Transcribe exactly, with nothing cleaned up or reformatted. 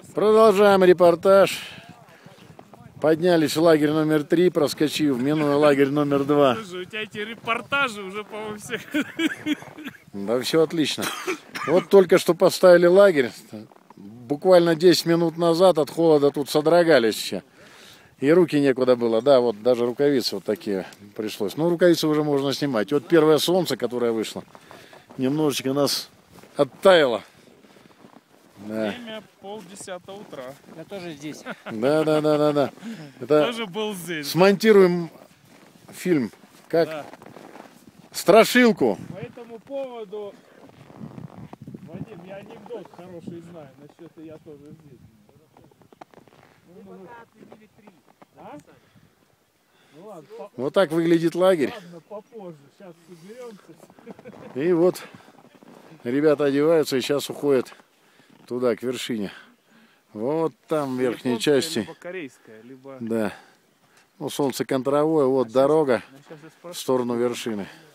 Продолжаем репортаж. Поднялись в лагерь номер три, проскочив, минуя лагерь номер два. Слушай, у тебя эти репортажи уже, по-моему, всех. Да все отлично. Вот только что поставили лагерь. Буквально десять минут назад от холода тут содрогались все. И руки некуда было. Да, вот даже рукавицы вот такие пришлось. Но рукавицы уже можно снимать. И вот первое солнце, которое вышло, немножечко нас оттаяло. Да. Время полдесятого утра. Я тоже здесь. Да, да, да, да, да. Это Тоже был здесь. смонтируем фильм как Да. страшилку. По этому поводу, Вадим, я анекдот хороший знаю. Насчет я тоже здесь. А? Ну ладно, по... Вот так выглядит лагерь. ладно, попозже. Сейчас соберемся. И вот ребята одеваются и сейчас уходят туда, к вершине. Вот там в верхней Японская, части. либо корейская, либо... Да. Ну, солнце контровое, вот дорога Сейчас я в спрошу. сторону вершины.